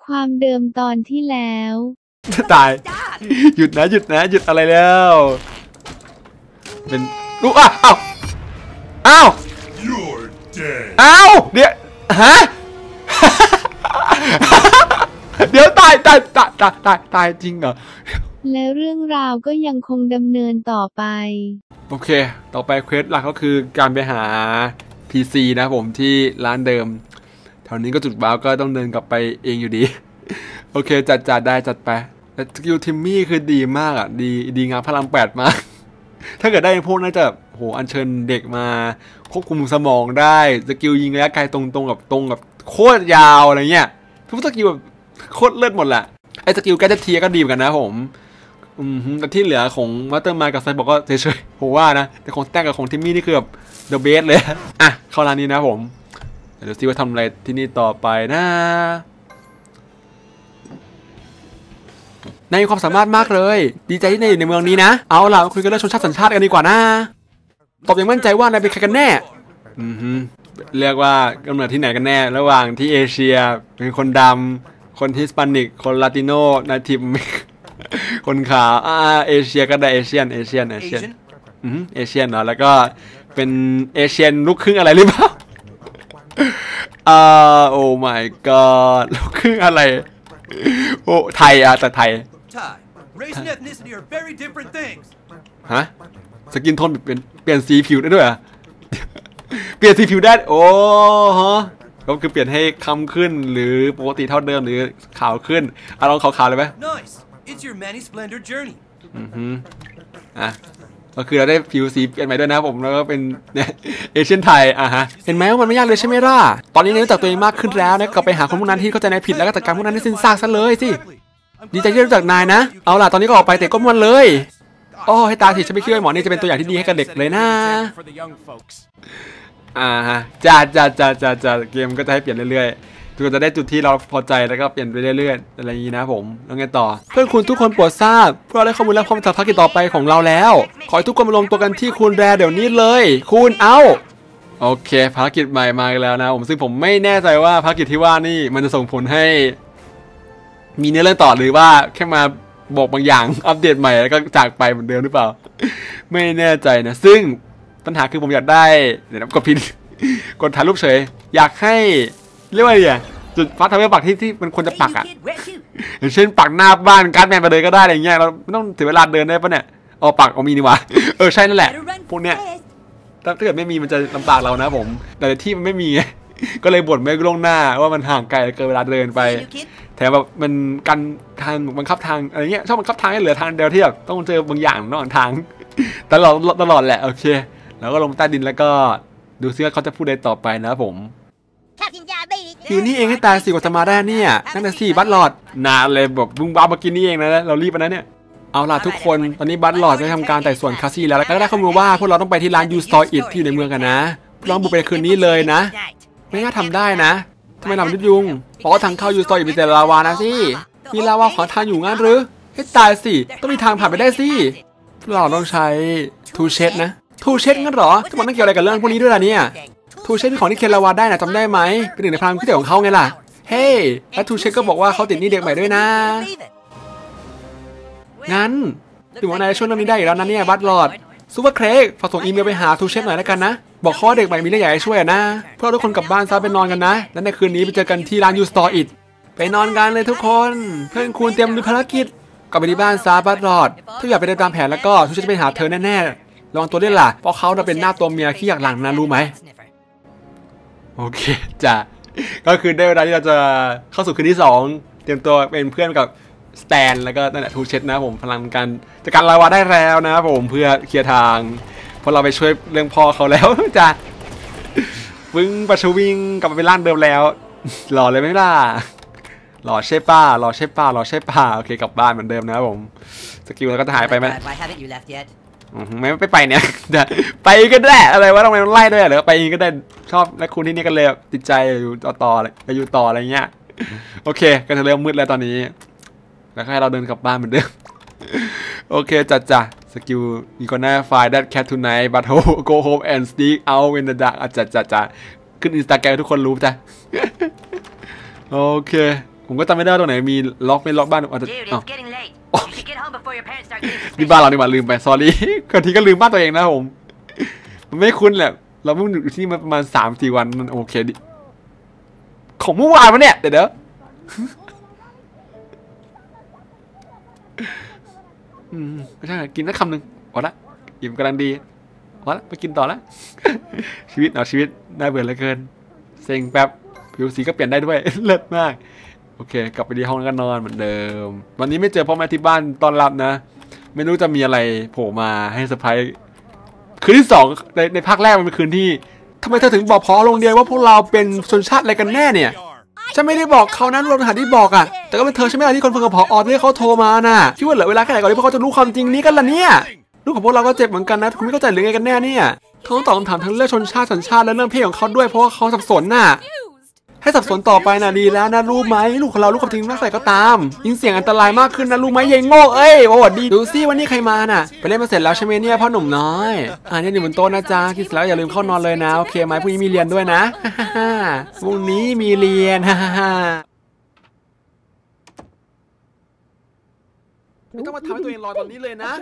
ความเดิมตอนที่แล้วตายหยุดนะหยุดนะหยุดอะไรแล้วเป็นลูกอ้าวอ้าวอ้าวเดี๋ยวฮะเดี๋ยวตายจริงเหรอและเรื่องราวก็ยังคงดำเนินต่อไปโอเคต่อไปเควสหลักก็คือการไปหา PC นะผมที่ร้านเดิมแถวนี้ก็จุดบ้าก็ต้องเดินกลับไปเองอยู่ดีโอเคจัดได้จัดไปแต่สกิลทิมมี่คือดีมากอ่ะดีงามพลัง8มากถ้าเกิดได้พวกน่าจะโหอัญเชิญเด็กมาควบคุมสมองได้สกิลยิงระยะไกลตรงกับโคตรยาวอะไรเงี้ยทุกสกิลแบบโคตรเลิศหมดแหละไอ้สกิลแกจะเทียก็ดีเหมือนกันนะผมแต่ที่เหลือของมาสเตอร์มากับไซบอกก็เฉยๆผมว่านะแต่ของแต้กับของทิมมี่นี่คือแบบเดอะเบสเลยอ่ะเข้าร้านนี้นะผมเดี๋ยวซิว่าทำอะไรที่นี่ต่อไปนะนายมีความสามารถมากเลยดีใจที่นายอยู่ในเมืองนี้นะเอาล่ะคุยกันเรื่องชนชาติสัญชาติกันดีกว่านะตอบอย่างมั่นใจว่านายเป็นใครกันแน่เรียกว่ากำเนิดที่ไหนกันแน่ระหว่างที่เอเชียเป็นคนดำคนฮิสปานิกคนลาติโนนาทิฟคนขาวเอเชียก็ได้เอเชียนเอเชียนเนาะแล้วก็เป็นเอเชียนลูกครึ่งอะไรหรือเปล่าโอ้ my god ลูกครึ่งอะไรโอ้ไทยแต่ไทยฮะสกินโทนเปลี่ยนสีผิวได้ด้วยเปลี่ยนสีผิวได้โอ้ฮะก็คือเปลี่ยนให้คล้ำขึ้นหรือปกติเท่าเดิมหรือขาวขึ้นลองขาวๆเลยไหมก็คือเราได้ผิวสีเปลี่ยนใหม่ด้วยนะผมแล้วก็เป็นเอเชียนไทยฮะเห็นไหมว่ามันไม่ยากเลยใช่ไหมล่ะตอนนี้รู้จักตัวเองมากขึ้นแล้วนะก็ไปหาคนพวกนั้นที่เข้าใจนายผิดแล้วก็จัดการพวกนั้นให้สิ้นซากซะเลยสิดีใจที่รู้จักนายนะเอาล่ะตอนนี้ก็ออกไปเตะก้มมันเลยโอ้ให้ตาสิฉันไม่คิดว่าหมอนี่จะเป็นตัวอย่างที่ดีให้กับเด็กเลยนะฮะจะเกมก็จะให้เปลี่ยนเรื่อยๆทุกคนจะได้จุดที่เราพอใจแล้วก็เปลี่ยนไปเรื่อยๆอะไรอย่างนี้นะผมแล้วไงต่อเพื่อนคุณทุกคนโปรดทราบพวกเราได้ข้อมูลและพร้อมจากภารกิจต่อไปของเราแล้วขอให้ทุกคนมารวมตัวกันที่คุณแรเดี๋ยวนี้เลยคุณเอาโอเคภารกิจใหม่มาแล้วนะผมซึ่งผมไม่แน่ใจว่าภารกิจที่ว่านี่มันจะส่งผลให้มีเนื้อเรื่องต่อหรือว่าแค่มาบอกบางอย่างอัปเดตใหม่แล้วก็จากไปเหมือนเดิมหรือเปล่าไม่แน่ใจนะซึ่งปัญหาคือผมอยากได้เดี๋ยวกดพินกดถ่ายรูปเฉยอยากให้เรียกว่าอะไรจุดฟัดทำให้ปักที่มันควรจะปักอย่างเช่นปักหน้าบ้านการ์ดแมนไปเลยก็ได้อะไรเงี้ยเราไม่ต้องถึงเวลาเดินได้ปะเนี่ยปักมีนี่วะใช่นั่นแหละพวกเนี้ยถ้าเกิดไม่มีมันจะลำบากเรานะผมแต่ที่มันไม่มีก็เลยบ่นไม่ล่วงหน้าว่ามันห่างไกลเกินเวลาเดินไปแถมแบบมันกันทางบังคับทางอะไรเงี้ยชอบบังคับทางให้เหลือทางเดียวที่แบบต้องเจอบางอย่างนอกทางตลอดแหละโอเคแล้วก็ลงใต้ดินแล้วก็ดูซิว่าเขาจะพูดอะไรต่อไปนะผมอยู่นี่เองให้ตายสิกว่าจะมาได้เนี่ยนั่นน่ะสิบัตหลอดนานเลยแบบบุ้งบ้ามากินนี่เองนะเรารีบไปนะเนี่ยเอาล่ะทุกคนตอนนี้บัตหลอดได้ทำการไต่สวนคาซี่แล้วก็ได้ข้อมูลว่าพวกเราต้องไปที่ร้านยูสตอร์อิทที่อยู่ในเมืองกันนะลองบุกไปคืนนี้เลยนะไม่น่าทำได้นะทำไมทำนิดยุงเพราะทางเข้ายูสตอร์อิทมีแต่ลาวานะสิมีลาวาขวางทางอยู่งั้นหรือให้ตายสิต้องมีทางผ่านไปได้สิเราต้องใช้ทูเชดนะทูเชดงั้นหรอทั้งหมดนั่นเกี่ยวอะไรกับเรื่องพวกนี้ด้วยล่ะเนี่ยทูเชดเป็นของที่เคนลาวาได้นะจำได้ไหมเป็นหนึ่งในพลังพิเศษของเขาไงล่ะเฮ้และทูเชดก็บอกว่าเขาติดนี่เด็กใหม่ด้วยนะงั้นถึงวันไหนช่วงนี้ได้อีกแล้วนะเนี่ยบัตหลอดซูเปอร์เครกฝากส่งอีเมลไปหาทูเชดหน่อยแล้วกันนะบอกเขาว่าเด็กใหม่มีเรื่องใหญ่ให้ช่วยนะเพื่อทุกคนกลับบ้านซะไปนอนกันนะแล้วในคืนนี้ไปเจอกันที่ร้านยูสตอร์อิทไปนอนกันเลยทุกคนเพื่อนคุณเตรียมดูภารกิจกลับไปที่บ้านซะบัตหลอดถ้าอยากไปเดินตามแผนแล้วก็ทูเชดจะไปหาเธอแน่ๆระวังตัวด้วยล่ะเพราะเขาเป็นหน้าตัวเมียขี้อยากหลังนะรู้ไหมโอเคจ้ะก็คือได้เวลาที่เราจะเข้าสู่คืนที่2เตรียมตัวเป็นเพื่อนกับสแตนแล้วก็นั่นแหละทูเชดนะผมพลังการจัดการลาวาได้แล้วนะผมเพื่อเคลียร์ทางเพราะเราไปช่วยเรื่องพ่อเขาแล้วจ้ะวึ้งประชูวิ่งกลับไปเป็นร่างเดิมแล้วหล่อเลยไหมล่ะหล่อใช่ป้าโอเคกลับบ้านเหมือนเดิมนะผมสกิลแล้วก็หายไปไหมไม่ไปเนี่ยไปก็ได้อะไรวะต้องไปไล่ด้วยหรือไปก็ได้ชอบและคุณที่นี่ก็เลยติดใจอยู่ต่อไปอยู่ต่ออะไรเงี้ยโอเคก็จะเริ่มมืดแล้วตอนนี้แล้วให้เราเดินกลับบ้านเหมือนเดิมโอเคจ้ะสกิลมีคนหน้าไฟล์ that cat tonight but go home and sneak out in the dark จ้ะขึ้นอินสตาแกรมทุกคนรู้จ้ะโอเคผมก็จำไม่ได้ตรงไหนมีล็อกไม่ล็อกบ้านอาจจะนี่บ้านเราดีกว่าลืมไป sorry บางทีก็ลืมบ้านตัวเองนะผมมันไม่คุ้นแหละเราเพิ่งอยู่ที่นี่มาประมาณ3-4 วันมันโอเคดิของเมื่อวานวะเนี่ยเดี๋ยวไม่ใช่กินสักคำหนึ่งพอละอิ่มกำลังดีพอละไปกินต่อละชีวิตน่าเบื่อเหลือเกินเซ็งแป๊บผิวสีก็เปลี่ยนได้ด้วยเลิศมากโอเคกลับไปที่ห้องแล้วก็นอนเหมือนเดิมวันนี้ไม่เจอพ่อแม่ที่บ้านต้อนรับนะไม่รู้จะมีอะไรโผล่มาให้เซอร์ไพรส์คืนที่2ในภาคแรกมันเป็นคืนที่ทำไมเธอถึงบอกพอโรงเรียนว่าพวกเราเป็นชนชาติอะไรกันแน่เนี่ยฉันไม่ได้บอกเขานั้นรวมทหารที่บอกอ่ะแต่ก็เป็นเธอใช่ไหมล่ะที่คนฟังกับผอที่เขาโทรมาน่ะคิดว่าเหลือเวลาแค่ไหนก่อนที่พวกเขาจะรู้ความจริงนี้กันล่ะเนี่ยลูกของพวกเราก็เจ็บเหมือนกันนะคุณไม่เข้าใจหรือไงกันแน่เนี่ยเขาต้องตอบคำถามทั้งเรื่องชนชาติสัญชาติและเรื่องเพศของเขาด้วยเพราะว่าเขาสับสนน่ะให้สับสนต่อไปนะดีแล้วนะรู้ไหมลูกของเราลูกความจริงนักใส่ก็ตามยิ่งเสี่ยงอันตรายมากขึ้นนะรู้ไหมยายโง่เอ้ยโอ้ดีดูซิวันนี้ใครมาน่ะไปเล่นมาเสร็จแล้วใช่ไหมเนี่ยพ่อหนุ่มน้อยเนี่ยอยู่บนโต๊ะนะจ๊ะกินเสร็จแล้วอย่าลืมเข้านอนเลยนะโอเคไหมพรุ่งนี้มีเรียนด้วยนะพรุ่งนี้มีเรียนไม่ต้องมาทำให้ตัวเองรอตอนนี้เลยนะ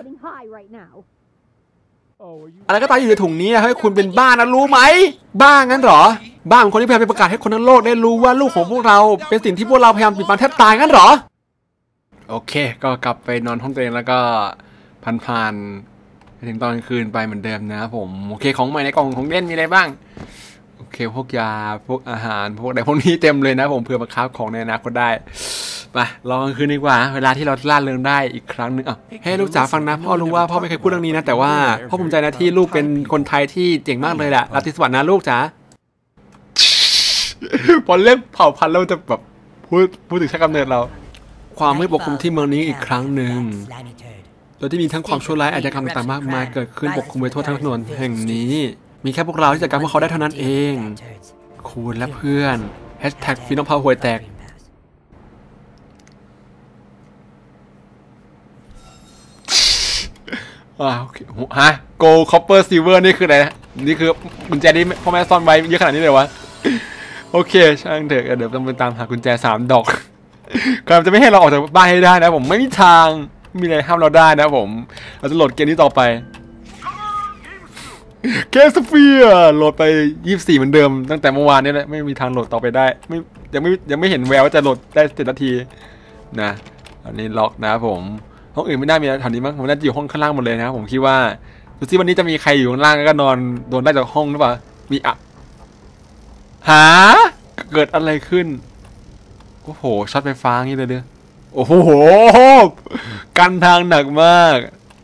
อะไรก็ตามอยู่ในถุงนี้ให้คุณเป็นบ้านะรู้ไหมบ้างั้นเหรอบ้าเป็นคนที่พยายามไปประกาศให้คนทั้งโลกได้รู้ว่าลูกของพวกเราเป็นสิ่งที่พวกเราพยายามปิดบังแทบตายงั้นเหรอโอเคก็กลับไปนอนห้องตัวเองแล้วก็ผ่านถึงตอนกลางคืนไปเหมือนเดิมนะผมโอเคของใหม่ในกล่องของเล่นมีอะไรบ้างโอเคพวกยาพวกอาหารพวกอะไรพวกนี้เต็มเลยนะผมเผื่อมาค้าของในอนาคตได้ไปรอกลางคืนดีกว่าเวลาที่เราล่าเริงได้อีกครั้งนึงให้ลูกจ๋าฟังนะพ่อรู้ว่าพ่อไม่เคยพูดเรื่องนี้นะแต่ว่าพ่อภูมิใจนะที่ลูกเป็นคนไทยที่เจ๋งมากเลยแหละรับที่สวรรค์นะลูกจ๋าพอเล่นเผ่าพันธุ์เราจะแบบพูดถึงชาติกำเนิดเราความไม่ปกคลุมที่เมืองนี้อีกครั้งหนึ่งโดยที่มีทั้งความชั่วร้ายอาชญากรรมต่างๆมากมายเกิดขึ้นปกคลุมไปทั่วทั้งถนนแห่งนี้มีแค่พวกเราที่จัดการพวกเขาได้เท่านั้นเองคุณและเพื่อน#ฟีนอมพาวห่วยแตกโอเคฮะ Gold Copper Silver นี่คืออะไรนี่คือกุญแจที่พ่อแม่ซ่อนไว้เยอะขนาดนี้เลยวะโอเคช่างเถอะเดี๋ยวต้องไปตามหากุญแจ3 ดอกกำลังจะไม่ให้เราออกจากบ้านให้ได้นะผมไม่มีทางมีอะไรห้ามเราได้นะผมเราจะโหลดเกมนี้ต่อไปเกมสเฟียร์โหลดไป24เหมือนเดิมตั้งแต่เมื่อวานนี้แหละไม่มีทางโหลดต่อไปได้ยังไม่เห็นแววว่าจะโหลดได้7 นาทีนะอันนี้ล็อกนะผมห้องอื่นไม่ได้มีแถวนี้มั้งผมน่าจะอยู่ห้องข้างล่างหมดเลยนะผมคิดว่าดูซิวันนี้จะมีใครอยู่ข้างล่างก็นอนโดนได้จากห้องหรือเปล่ามีหาเกิดอะไรขึ้นโอ้โหช็อตไฟฟ้างี้เลยเนี่ยโอ้โหกันทางหนักมาก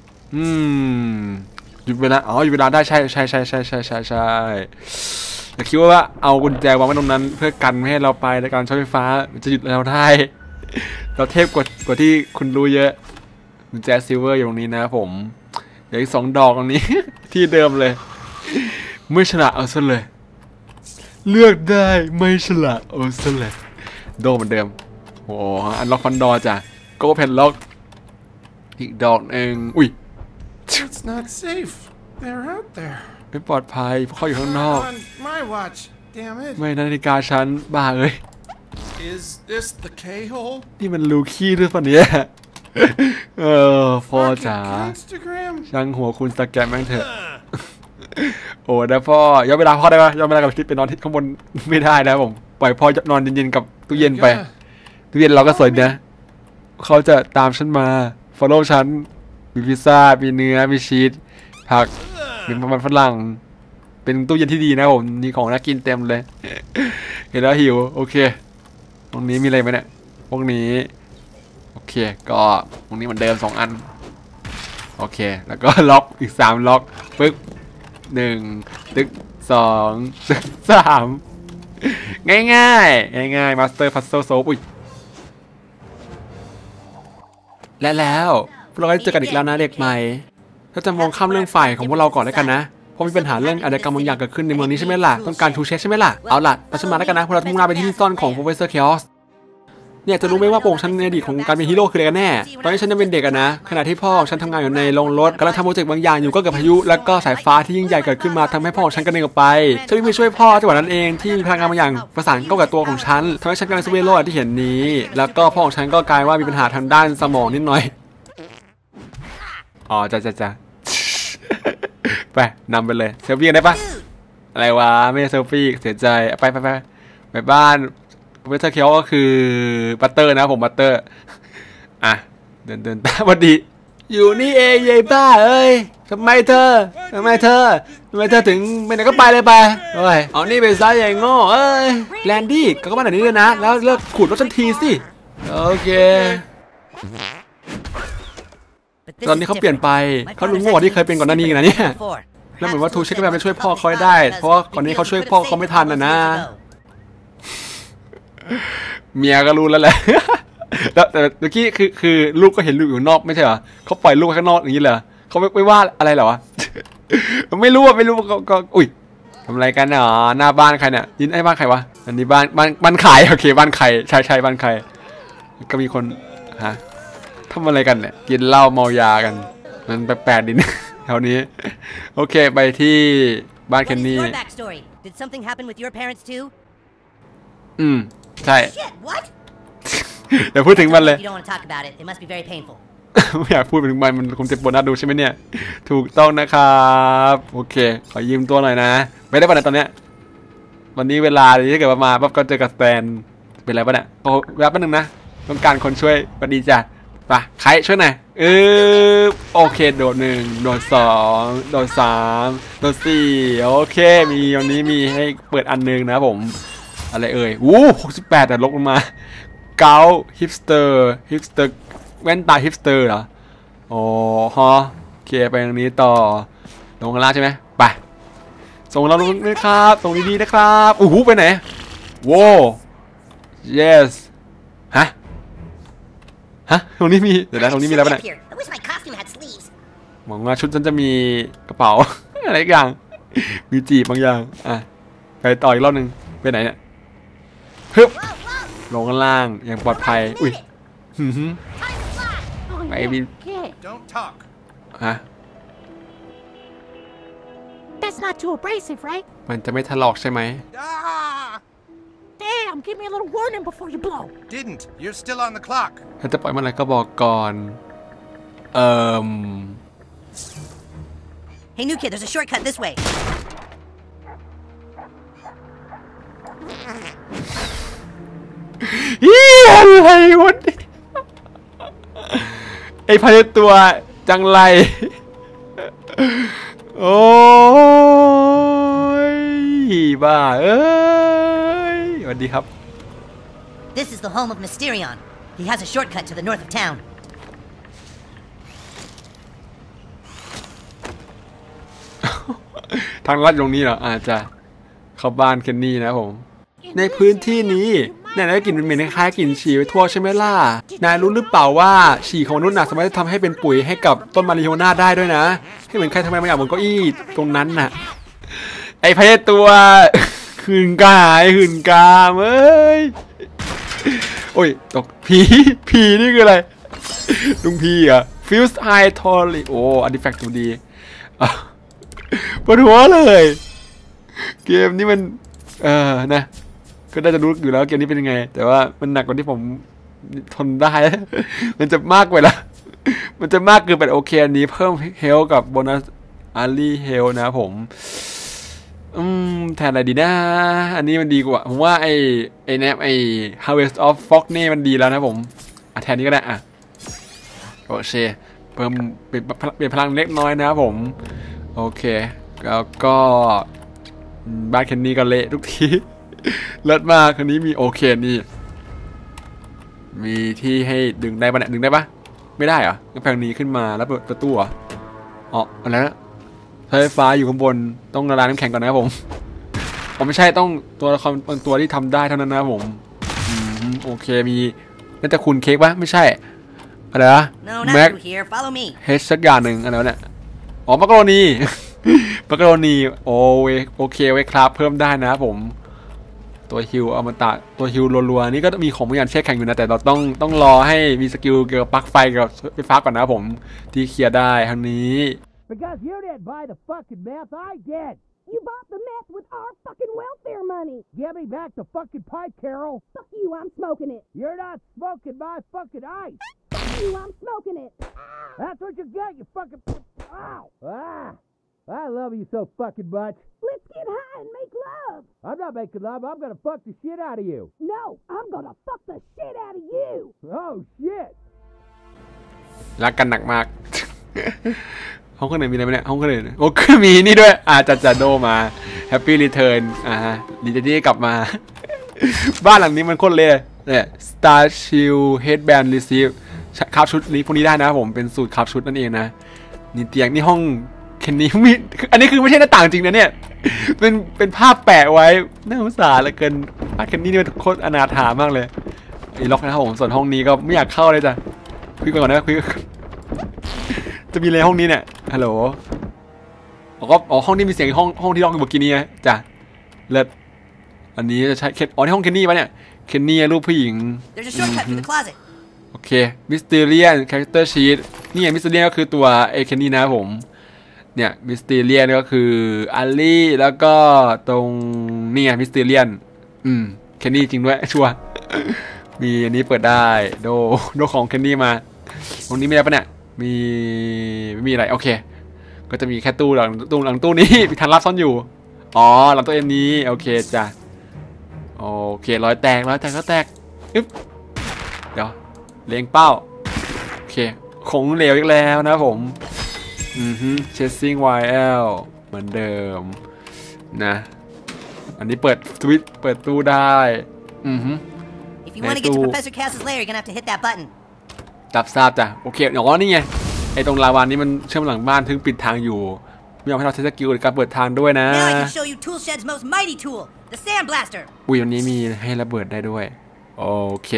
หยุดเวลาหยุดเวลาได้ใช่แต่คิดว่าเอากุญแจวางไว้ตรงนั้นเพื่อกันไม่ให้เราไปในการช็อตไฟฟ้ามันจะหยุดเราได้เราเทพกว่าที่คุณรู้เยอะกุญแจซิลเวอร์อยู่ตรงนี้นะผมเดี๋ยวอีก2 ดอกตรงนี้ที่เดิมเลยไม่ฉลาดเอาซะเลยเลือกได้ไม่ฉลาดเอาซะเลยโดเหมือนเดิมโอ้อันล็อกคอนดอร์จ้ะโก้เพนล็อกอีกดอกหนึ่งอุ้ย It's not safe. They're out there. ไม่ปลอดภัยเพราะเขาอยู่ข้างนอก On my watch. Damn it. ไม่นาฬิกาฉันบ้าเอ้ย Is this the K-hole? นี่มันลูขี้ด้วยปะเนี่ยพ่อจ๋าช่างหัวคุณสแกนแม่งเถอะโอ้ได้พ่อย้อนเวลาพ่อได้ปะย้อนเวลากับที่ไปนอนที่ข้างบนไม่ได้นะผมปล่อยพ่อนอนเย็นๆกับตู้เย็นไปตู้เย็นเราก็สวยนะเขาจะตามฉันมาfollow ฉันมีพิซซ่ามีเนื้อมีชีสผักมีมันฝรั่งเป็นตู้เย็นที่ดีนะผมมีของน่ากินเต็มเลยเห็นแล้วหิวโอเคตรงนี้มีอะไรไหมเนี่ยพวกนี้โอเคก็ตรงนี้เหมือนเดิม2 อันโอเคแล้วก็ล็อกอีก3 ล็อกปึ๊ก1ตึก2ตึก3ง่ายมาสเตอร์พัซเซิลโซฟอุ้ยและแล้วพวกเราได้เจอกันอีกแล้วนะเด็กใหม่ถ้าจะมองข้ามเรื่องฝ่ายของพวกเราก่อนแล้วกันนะเพราะมีปัญหาเรื่องอาชญากรรมบางอย่างเกิดขึ้นในเมืองนี้ใช่ไหมล่ะต้องการทูเช็คใช่ไหมล่ะเอาล่ะเราจะมาแล้วกันนะพวกเรามุ่งหน้าไปที่ซ่อนของ Professor Chaos เนี่ยจะรู้ไหมว่าโป่งฉันในอดีตของการเป็นฮีโร่คืออะไรกันแน่ตอนนี้ฉันยังเป็นเด็กนะขณะที่พ่อฉันทำงานอยู่ในโรงรถกำลังทำโปรเจกต์บางอย่างอยู่ก็เกิดพายุแล้วก็สายฟ้าที่ยิ่งใหญ่เกิดขึ้นมาทำให้พ่อของฉันกระเด็นออกไปฉันวิ่งไปช่วยพ่อจังหวะนั้นเองที่มีพลังงานบางอย่างประสานเข้ากับตัวของฉันทำให้ฉันกำลังสู้โลกที่เห็นนี้แล้วก็พ่อของฉันก็กลายว่ามีปัญหาทางด้านสมองนิดหน่อยอ๋อจ้าไปนำไปเลยเซลฟี่ได้ปะอะไรวะไม่เซลฟี่เสียใจไปบ้านเวทเคียวก็คือบัตเตอร์นะผมบัตเตอร์อ่ะเดินตามพอดีอยู่นี่เองยายบ้าเอ้ยทำไมเธอถึงไปไหนก็ไปเลยไปเอ้ยเอานี่ไปซะยายโง่เอ้ยแลนดี้ก็บ้านไหนนี้เลยนะแล้วเลิกขูดรถฉันทีสิโอเคตอนนี้เขาเปลี่ยนไปเขาลุงโง่ที่เคยเป็นก่อนหน้านี้นะเนี่ยแล้วเหมือนว่าทูเช็คไปช่วยพ่อเขาได้เพราะว่าก่อนนี้เขาช่วยพ่อเขาไม่ทันนะเมียก็รู้แล้วแหละแล้วแต่เมื่อกี้คือลูกก็เห็นลูกอยู่นอกไม่ใช่เหรอเขาปล่อยลูกข้างนอกอย่างนี้เหรอเขาไม่ว่าอะไรเหรอวะไม่รู้ก็อุ้ยทำอะไรกันเนาะหน้าบ้านใครเนี่ยยินไอ้บ้านใครวะอันนี้บ้านใครโอเคบ้านใครใช่บ้านใครก็มีคนฮะทำอะไรกันเนี่ยกินเหล้าเมายากันมันแปลกๆดินแถวนี้โอเคไปที่บ้านเคนนี่ใช่เดี๋ยวพูดถึงมันเลยไม่อยากพูดถึงมันคงเจ็บปวดน่าดูใช่ไหมเนี่ยถูกต้องนะครับโอเคขอยืมตัวหน่อยนะไม่ได้ป่ะเนี่ยตอนเนี้ยวันนี้เวลาที่เกิดมาปั๊บก็เจอกับสแตนเป็นไรป่ะเนี่ยโอ้แป๊บนึงนะต้องการคนช่วยสวัสดีจ้ะไปใครช่วยหน่อยโอเคโดด1โดด2โดด3โดด4โอเคมีวันนี้มีให้เปิดอันนึงนะผมอะไรเอ่ย68แต่ลบลงมาเกาฮิปสเตอร์แว่นตาฮิปสเตอร์เหรออ๋อฮะโอเคไปตรงนี้ต่อลงข้างล่างใช่ไหมไปส่งเราลงนะครับส่งดีๆนะครับไปไหนโว้ yes ฮะตรงนี้มีเดี๋ยวนะตรงนี้มีแล้วป่ะเนี่ยหวังว่าชุดฉันจะมีกระเป๋า อะไรอย่างมีจีบบางอย่างไปต่ออีกรอบนึงไปไหนเนี่ยฮึบลงข้างล่างอย่างปลอดภัยอุ้ยไปบินฮะ That's not too abrasive, right? มันจะไม่ถลอกใช่ไหม Damn, give me a little warning before you blow. Didn't. You're still on the clock. ถ้าจะปล่อยเมื่อไหร่ก็บอกก่อน Hey, new kid, there's a shortcut this way. อะไรวะไอ้พายตัวจังไรโอ้ยบ้าเอ้ยสวัสดีครับ This is the home of Mysterion. He has a shortcut to the north of town. ทางลัดตรงนี้เหรออาจจะเข้าบ้านเคนนี่นะผมในพื้นที่นี้นายได้กลิ่นเหม็นคล้ายกลิ่นฉี่ไปทั่วใช่ไหมล่ะนายรู้หรือเปล่าว่าฉี่ของมนุษย์สามารถทำให้เป็นปุ๋ยให้กับต้นมาริโฮน่าได้ด้วยนะให้เหมือนใครทำไมบางอย่างบนเก้าอี้ตรงนั้นน่ะไอ้พายตัวหื่นกามเอ้ยโอ้ยตกผีนี่คืออะไรลุงพีอะฟิวส์ไฮทอริโออาร์ติแฟกต์ตัวดีปวดหัวเลยเกมนี้มันนะก็น่าจะรู้อยู่แล้วเกมนี้เป็นยังไงแต่ว่ามันหนักกว่าที่ผมทนได้มันจะมากไปละมันจะมากเกินไปโอเคอันนี้เพิ่มเฮลกับโบนัสอารีเฮลนะผมแทนอะไรดีนะอันนี้มันดีกว่าผมว่าไอ้แนบไอ้ Harvest of Fog นี่มันดีแล้วนะผมแทนนี้ก็ได้โอเคเพิ่มเปลี่ยนพลังเล็กน้อยนะครับผมโอเคแล้วก็บ้านเคนนี่ก็เละทุกทีเลิศมากคนนี้มีโอเคนี่มีที่ให้ดึงได้ปะเนี่ยดึงได้ปะไม่ได้เหรอกำแพงนี้ขึ้นมาแล้วเปิดประตูอะไรนะไฟฟ้าอยู่ข้างบนต้องละลายน้ำแข็งก่อนนะครับผมไม่ใช่ต้องตัวละครบางตัวที่ทำได้เท่านั้นนะครับผมโอเคมีน่าจะคุณเค้กปะไม่ใช่อะไรนะแม็กเฮชสักอย่างหนึ่งอะไรเนี่ยมักกะโรนีโอเคไว้ครับเพิ่มได้นะครับผมตัวฮิวอมตะตัวฮิวรัวๆนี่ก็มีของบางอย่างแช่แข็งอยู่นะแต่เราต้องรอให้มีสกิลเกี่ยวกับปลั๊กไฟกับไฟฟ้าก่อนนะผมที่เคลียร์ได้ทางนี้ Because you didn't buy the fucking meth, I did. You bought the meth with our fucking welfare money. Give me back the fucking pipe, Carol. Fuck you, I'm smoking it. You're not smoking my fucking ice. Fuck you, I'm smoking it. That's what you get, you fucking... Ow! I love you so fucking much. Let's get high and make love. I'm not making love. I'm gonna fuck the shit out of you. No, I'm gonna fuck the shit out of you. Oh, shit. รักกันหนักมาก ห้องคนอื่นมีอะไรไหมเนี่ยห้องคนอื่นโอ้ก็มีนี่ด้วยจัดโดมาแฮปปี้รีเทิร์นดีใจที่กลับมา บ้านหลังนี้มันโคตรเลยเนี่ย Star Shield Headband Receive คาบชุดนี้พวกนี้ได้นะผมเป็นสูตรคาบชุดนั่นเองนะนี่เตียงนี่ห้องเคนนี่มีอันนี้คือไม่ใช่หน้าต่างจริงนะเนี่ยเป็นภาพแปะไว้น่าสงสารเหลือเกินบ้านเคนนี่นี่มันโคตรอนาถามากเลยไอ้ล็อกนะครับผมส่วนห้องนี้ก็ไม่อยากเข้าเลยจ้ะคุยก่อนนะคุยจะมีอะไรห้องนี้เนี่ยฮัลโหลห้องนี้มีเสียงห้องที่ร้องอยู่เมื่อกี้นี้จ้ะเลิศอันนี้จะใช้ที่ห้องเคนนี่ปะเนี่ยเคนนี่รูปผู้หญิง There's a shortcut to the closet. โอเคมิสเตเรียนคาแรคเตอร์ชีตนี่ไงมิสเตเรียนก็คือตัวไอเคนนี่นะผมเนี่ยมิสเตเรียนก็คืออัลลี่แล้วก็ตรงนี่ไงมิสเตเรียนเคนนี่จริงด้วยชัวร์มีอันนี้เปิดได้โดของเคนนี่มาตรงนี้ไม่ได้ปะเนี่ยไม่มีอะไรโอเคก็จะมีแค่ตู้หลังตู้นี้มีทางลับซ่อนอยู่อ๋อหลังตัวเอ็มนี้โอเคจ้ะโอเครอยแตกก็แตกอึ๊บเดี๋ยวเล็งเป้าโอเคคงเหลวอีกแล้วนะผมchasing YL เหมือนเดิมนะอันนี้เปิดสวิตช์เปิดตู้ได้ If you want to get to Professor Cass's lair, you're gonna have to hit that button. รับทราบจ้ะโอเคเดี๋ยวนี่ไงไอ้ตรงลาวานี้มันเชื่อมหลังบ้านถึงปิดทางอยู่ไม่ยอมให้เราใช้สกิลในการเปิดทางด้วยนะ Now I can show you Toolshed's most mighty tool, the Sand Blaster. อุ้ยวันนี้มีให้ระเบิดได้ด้วยโอเค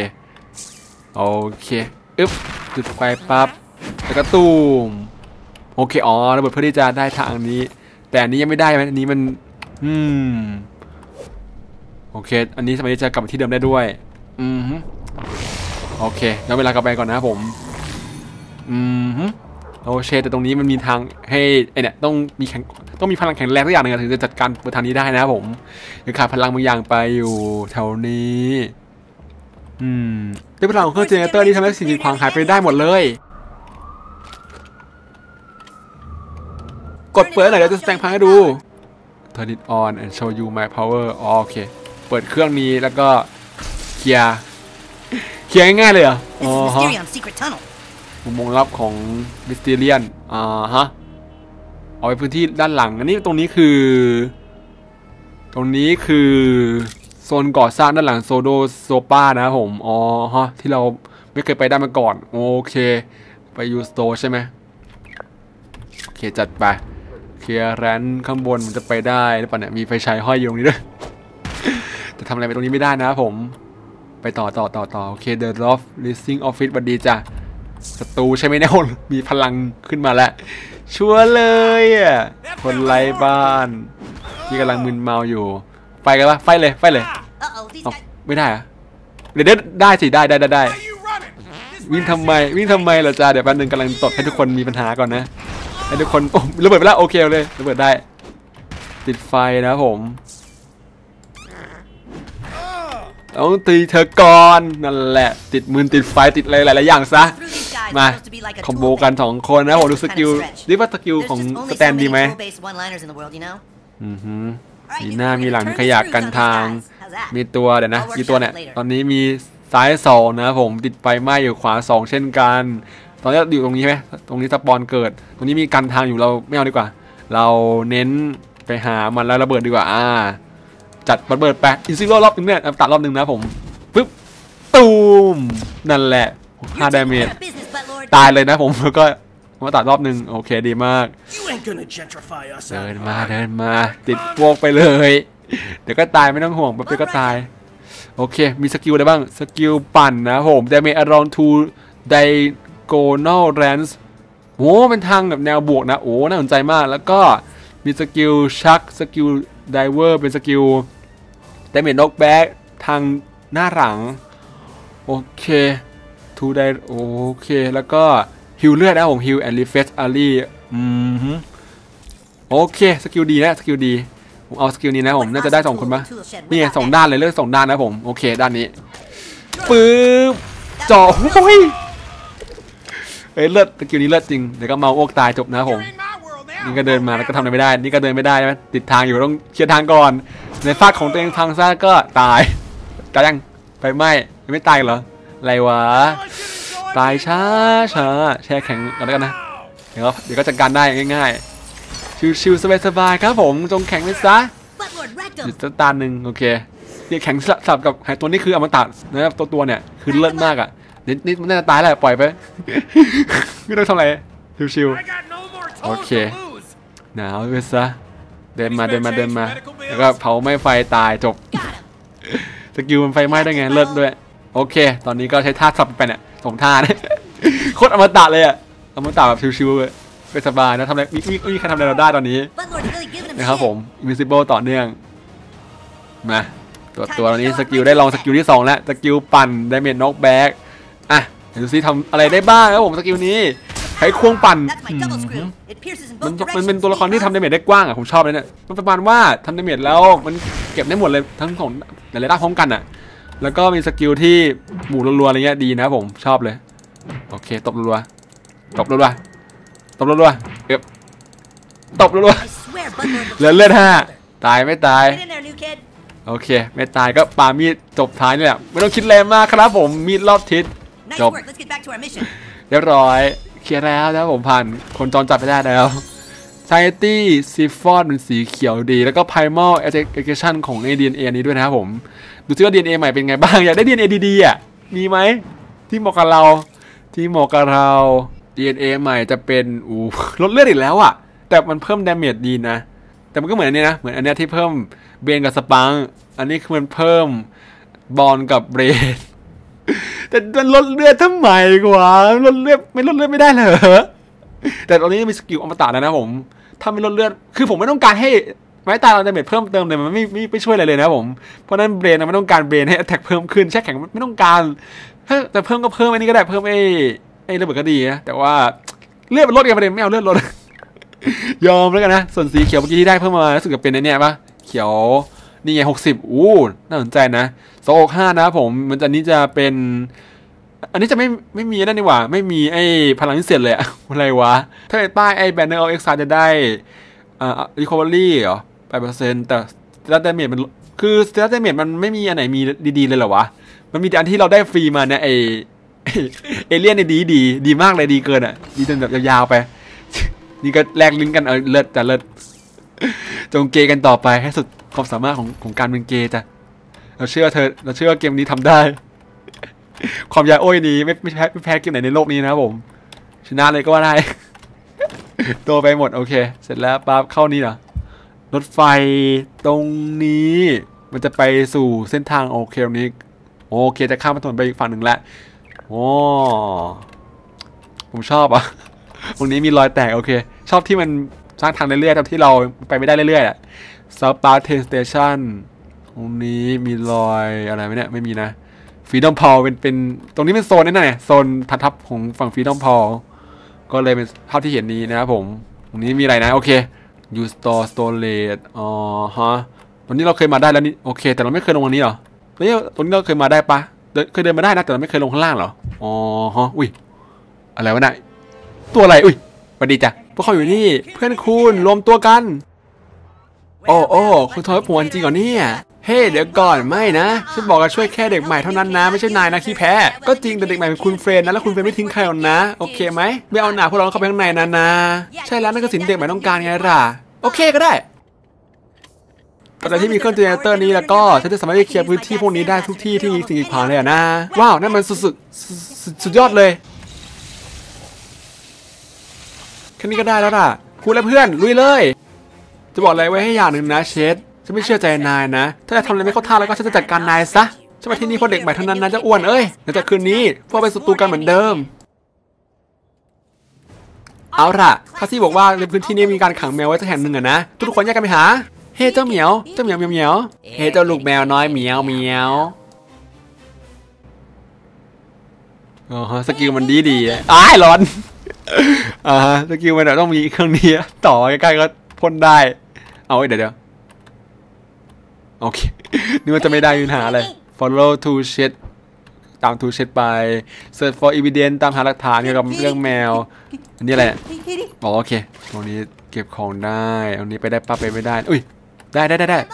อึ๊บจุดไฟปั๊บแล้วก็ตูมโอเคระเบิดเพื่อที่จะได้ทางนี้แต่อันนี้ยังไม่ได้ไหมอันนี้มันโอเคอันนี้สมัยนี้จะกลับมาที่เดิมได้ด้วยโอเคแล้วเวลากลับไปก่อนนะผมโอเคแต่ตรงนี้มันมีทางให้ไอเนี่ยต้องมีพลังแข็งแรงสักอย่างหนึ่งถึงจะจัดการเปิดทางนี้ได้นะผมยังขาดพลังบางอย่างไปอยู่แถวนี้ด้วยพลังของเครื่องเจเนเรเตอร์นี่ทำให้สิ่งกีดขวางหายไปได้หมดเลยกดเปิดหน่อยเดี๋ยวจะแสดงพลังให้ดู Turn it on and show you my power โอเคเปิดเครื่องนี้แล้วก็เคลียร์ง่ายๆเลยเหรอ This is Mysterion's secret tunnel. มุมมองลับของมิสเตเรียนเอาไปพื้นที่ด้านหลังอันนี้ตรงนี้คือโซนก่อสร้างด้านหลังโซป้านะผมที่เราไม่เคยไปได้มาก่อนโอเคไปยูสโตร์ใช่ไหมโอเคจัดไปเคลียร์แรนข้างบนมันจะไปได้หรือเปล่าเนี่ยมีไฟฉายห้อยอยู่ตรงนี้ด้วยแต่ทำอะไรไปตรงนี้ไม่ได้นะผมไปต่อโอเค The Loft Leasing Office บัดดีจ้ะศัตรูใช่ไหมเนี่ยมีพลังขึ้นมาแล้วชัวร์เลยคนไร้บ้านที่กำลังมึนเมาอยู่ไปกันปะไฟเลยไม่ได้อะเดี๋ยวได้สิได้วิ่งทำไมล่ะจ้าเดี๋ยวแป๊บนึงกำลังตดให้ทุกคนมีปัญหาก่อนนะให้ทุกคนระเบิดไปแล้วโอเคเลยระเบิดได้ติดไฟนะผมต้องตีเธอก่อนนั่นแหละติดมือติดไฟติดอะไรหลายๆอย่างซะมาคอมโบกัน2คนนะผมดูสกิลนี่ว่าสกิลของสแตนดีไหมมีหน้ามีหลังมีขยะกันทางมีตัวเดี๋ยวนะมีตัวเนี่ยตอนนี้มีซ้าย2นะผมติดไฟไหม้อยู่ขวา2เช่นกันตอนนี้อยู่ตรงนี้ใช่ไหมตรงนี้สปอนเกิดตรงนี้มีกันทางอยู่เราไม่เอาดีกว่าเราเน้นไปหามันแล้วระเบิดดีกว่าจัดระเบิดไปอินซิโร่รอบนึงเนี่ยตัดรอบนึงนะผมปึ๊บตูมนั่นแหละ5 ดาเมจตายเลยนะผมแล้วก็มาตัดรอบนึงโอเคดีมากเดินมาติดพวกไปเลยเดี๋ยวก็ตายไม่ต้องห่วงแป๊บเดียวก็ตายโอเคมีสกิลอะไรบ้างสกิลปั่นนะผมแต่มี around to diagonal range โอ้เป็นทางแบบแนวบวกนะโอ้น่าสนใจมากแล้วก็มีสกิลชักสกิลไดเวอร์เป็นสกิลดเมจน็อกแบ็กทางหน้าหลังโอเคทูได้โอเคแล้วก็ฮิลเลือดนะผมฮิลแอนด์รีเฟรชอารีโอเคสกิลดีนะสกิลดีผมเอาสกิลนี้นะผมน่าจะได้2คนปะนี่ไง2ด้านเลยเลือก2ด้านนะผมโอเคด้านนี้ปึ๊บจ่อโอ้ยเลือดสกิลนี้เลือดจริงเดี๋ยวก็เมาอ้วกตายจบนะผมนี่ก็เดินมาแล้วก็ทำอะไรไม่ได้นี่ก็เดินไม่ได้ไหมติดทางอยู่ต้องเคลียร์ทางก่อนในฟาดของตัวเองพังซะก็ตายยังไปไม่ตายเหรออะไรวะตายช้าแช่แข็งกันแล้วกันนะเดี๋ยวก็จัดการได้ง่ายๆชิวๆสบายๆครับผมจงแข็งไปซะหยุดตาหนึ่งโอเคเนี่ยแข็งสับกับไอ้ตัวนี้คืออมตะนะครับตัวเนี่ยคือเลิศมากอ่ะนิดมันน่าจะตายแหละปล่อยไปไม่ต้องทำอะไรชิวๆโอเคหนาวไปซะเดินมาแล้วก็เผาไหม้ไฟตายจบสกิลมันไฟไหม้ได้ไงเลิศด้วยโอเคตอนนี้ก็ใช้ท่าสับไปเนี่ย2ท่าเนี่ยโคตรอมตะเลยอ่ะอมตะแบบชิวๆเลยไปสบายนะทำอะไรมีใครทำอะไรเราได้ตอนนี้นะครับผม Invisible ต่อเนื่องมาตัวนี้สกิลได้ลองสกิลที่2แล้วสกิลปั่น Damage Knockback อ่ะดูซิทำอะไรได้บ้างครับผมสกิลนี้ใช้ควงปั่นมันเป็นตัวละครที่ทำดาเมจได้กว้างอ่ะผมชอบเลยเนี่ยมันประมาณว่าทำดาเมจแล้วมันเก็บได้หมดเลยทั้งของหลายๆด้านพร้อมกันอ่ะแล้วก็มีสกิลที่หมู่รัวๆอะไรเงี้ยดีนะผมชอบเลยโอเคตบรัวๆตบรัวๆตบรัวๆเหลือเลือด5ตายไม่ตายโอเคไม่ตายก็ปามีดจบท้ายนี่แหละไม่ต้องคิดแรงมากครับผมมีดรอบทิศจบเรียบร้อยเคลียร์แล้วนะผมผ่านคนจรจัดไปได้แล้ว Society Siphon เป็นสีเขียวดีแล้วก็ Primal Aggregation ของ DNA นี้ด้วยนะครับผมดูซิว่า DNA ใหม่เป็นไงบ้างอยากได้ DNA ดีๆอ่ะมีไหมที่เหมาะกับเรา DNA ใหม่จะเป็นลดเลือดอีกแล้วอ่ะแต่มันเพิ่ม damage ดีนะแต่มันก็เหมือนอันนี้นะเหมือนอันนี้ที่เพิ่มเบนกับสปังอันนี้คือมันเพิ่มบอลกับเบรดแต่มันลดเลือดทำไมกว่าลดเลือดไม่ได้เหรอแต่ตอนนี้มีสกิลอมตะแล้วนะผมถ้าไม่ลดเลือดคือผมไม่ต้องการให้ไม้ตายเราดาเมจเพิ่มเติมเลยมันไม่ช่วยอะไรเลยนะผมเพราะนั้นเบรนไม่ต้องการเบรนให้แอทแทกเพิ่มขึ้นแช่แข็งไม่ต้องการแต่เพิ่มก็เพิ่มอันนี้ก็ได้เพิ่มไอ้ระเบิดก็ดีนะแต่ว่าเลือดมันลดกันประเด็นไม่เอาเลือดลดยอมแล้วกันนะส่วนสีเขียวเมื่อกี้ที่ได้เพิ่มมารู้สึกจะเป็นไอ้นี่ป่ะเขียวนี่ไง60น่าสนใจนะ265นะผมมันจะนี้จะเป็นอันนี้จะไม่มีนั่นนี่หว่าไม่มีไอ้พลังพิเศษเลยอะไรวะถ้าเป็นป้ายไอ้ Banner of Exile จะได้recovery เหรอ 8% แต่ Stat Damage มันคือ Stat Damage มันไม่มีอันไหนมีดีๆเลยเหรอวะมันมีแต่อันที่เราได้ฟรีมาเนี่ยไอ้เอเลี่ยนเนี่ยดีมากเลยดีเกินอ่ะดีจนแบบยาวๆไปนี่ก็แลกลิ้นกันเลิศแต่เลิศจงเกย์กันต่อไปให้สุดความสามารถของการเป็นเกย์จ้ะเราเชื่อว่าเกมนี้ทำได้ความยาโอ้ยนี้ไม่แพ้เกมไหนในโลกนี้นะครับผมชนะเลยก็ว่าได้ตัวไปหมดโอเคเสร็จแล้วปั๊บเข้านี่เหรอรถไฟตรงนี้มันจะไปสู่เส้นทางโอเคตรงนี้โอเคจะข้ามถนนไปอีกฝั่งหนึ่งแล้วโอ้ผมชอบอ่ะตรงนี้มีรอยแตกโอเคชอบที่มันสร้างทางเรื่อยๆที่เราไปไม่ได้เรื่อยๆอ่ะSouth Park Train Station ตรงนี้มีรอยอะไรไหมเนี่ยไม่มีนะ Freedom Pole เป็นตรงนี้เป็นโซนนี่นะโซนทับของฝั่ง Freedom Pole ก็เลยเป็นภาพที่เห็นนี้นะครับผมตรงนี้มีอะไรนะโอเค You Store Storage อ๋อฮะตรงนี้เราเคยมาได้แล้วนี่โอเคแต่เราไม่เคยลงตรงนี้หรอแล้วตรงนี้เราเคยมาได้ปะเคยเดินมาได้นะแต่เราไม่เคยลงข้างล่างหรออ๋อฮะอุ้ยอะไรวะเนี่ยตัวอะไรอุ้ยสวัสดีจ้ะพวกเขาอยู่นี่เพื่อนคุณรวมตัวกันโอ้คุณทอยผมจริงเหรอเนี่ยเฮ้เดี๋ยวก่อนไม่นะฉันบอกว่าช่วยแค่เด็กใหม่เท่านั้นนะไม่ใช่นายนะขี้แพ้ก็จริงแต่เด็กใหม่เป็นคุณเฟรนนะแล้วคุณเฟรนไม่ทิ้งใครหรอกนะโอเคไหมไม่เอาหนาพวกเราเข้าไปข้างในนะใช่แล้วนั่นก็สิ่งเด็กใหม่ต้องการไงล่ะโอเคก็ได้แต่ที่มีเครื่องเจเนเรเตอร์นี้แล้วก็ฉันจะสามารถเคลียร์พื้นที่พวกนี้ได้ทุกที่ที่มีสิ่งกีดขวางเลยนะว้าวนั่นมันสุดยอดเลยแค่นี้ก็ได้แล้วล่ะพูดแล้วเพื่อนลุยเลยจะบอกอะไรไว้ให้อย่างหนึ่งนะเชดฉันไม่เชื่อใจนายนะถ้าจะทำอะไรไม่เข้าท่าแล้วก็ฉันจะจัดการนายซะฉันมาที่นี่เพราะเด็กใหม่เท่านั้นนะจะอ้วนหลังจากคืนนี้พวกเป็นศัตรูกันเหมือนเดิมเอาล่ะข้าซี่บอกว่าในพื้นที่นี้มีการขังแมวไว้สักแห่งหนึ่งนะทุกคนแยกกันไปหาเฮ้เจ้าเหมียวเจ้าเหมียวเหมียวเหมียวเฮ้เจ้าลูกแมวน้อยเหมียวเหมียวอ๋อสกิลมันดีอ้ายร้อนสกิลมันต้องมีเครื่องนี้ต่อใกล้ๆก็พ่นได้เอาเดี๋ยวโอเคนึกว่าจะไม่ได้มีปัญหาอะไร follow to shed ตาม to shed ไป search for evidence ตามหาหลักฐานเกี่ยวกับเรื่องแมวอันนี้อะไรอ๋อโอเคตรงนี้เก็บของได้ตรงนี้ไปได้ปั๊บไปไม่ได้อุ้ยได้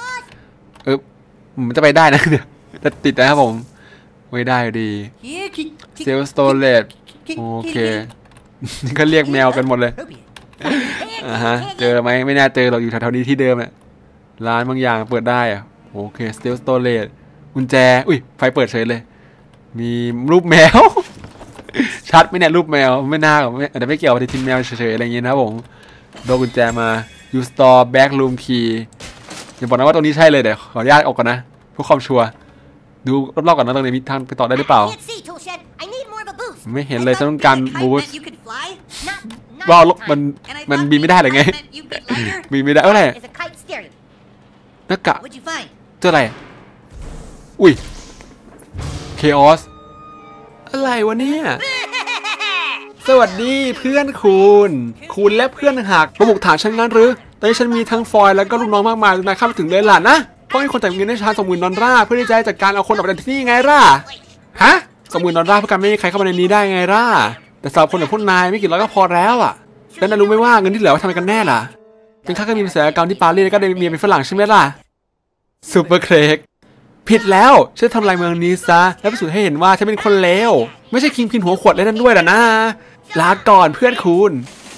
มันจะไปได้นะเดี๋ยวจะติดนะครับผมไม่ได้ดีเซลสโตเลตโอเคนี่ก็เรียกแมวกันหมดเลยเจอไหมไม่น่าเจอเราอยู่แถวๆนี้ที่เดิมเนี่ยร้านบางอย่างเปิดได้อะโอเคสเตลสโตเลตกุญแจอุ้ยไฟเปิดเฉยเลยมีรูปแมวชัดไหมเนี่ยรูปแมวไม่น่าอาจจะไม่เกี่ยวกับที่แมวเฉยๆอะไรอย่างเงี้ยนะผมโดนกุญแจมา you store back room key อย่าบอกนะว่าตรงนี้ใช่เลยเดี๋ยวขออนุญาตออกก่อนนะเพื่อความชัวร์ดูรอบๆก่อนนะตรงนี้มีทางไปต่อได้หรือเปล่าไม่เห็นเลยฉันต้องการบูสต์ว่ามันบินไม่ได้หรือไงบินไม่ได้อะไรนักกะเจออะไรอุ้ย Chaos อะไรวะเนี่ยสวัสดีเพื่อนคุณและเพื่อนหักมาบุกถามฉันงั้นหรือตอนนี้ฉันมีทั้งฟอยแล้วก็ลูกน้องมากมายนายข้ามไปถึงเลยล่ะนะเพราะมีคนจ่ายเงินให้ฉัน$20,000เพื่อที่จะจัดการเอาคนออกไปจากที่นี่ไงล่ะฮะ$20,000เพื่อการไม่ให้ใครเข้ามาในนี้ได้ไงล่ะแต่สำหรับคนแบบพวกนายไม่กี่ร้อยก็พอแล้วอ่ะแล้วนายรู้ไหมว่าเงินที่เหลือว่าทำไมกันแน่ล่ะเป็นค่าการมีภาษากรรมที่ปารีสแล้วก็ได้เมียเป็นฝรั่งใช่ไหมล่ะซูเปอร์เครกผิดแล้วฉันทำลายเมืองนี้ซะและพิสูจน์ให้เห็นว่าฉันเป็นคนเลวไม่ใช่คิงพินหัวขวดเลยนั่นด้วยล่ะนะลาก่อนเพื่อนคุณ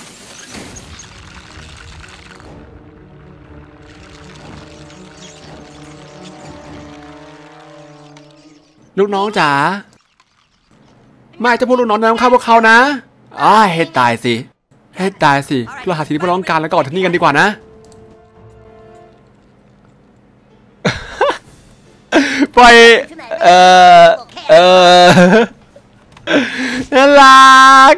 ลูกน้องจ๋าไม่จะพูดลูกน้องนำข้าวพวกเขานะให้ตายสิเราหาสิ่งที่พวกเราต้องการแล้วก็ออกจากนี่กันดีกว่านะปล่อยน่ารัก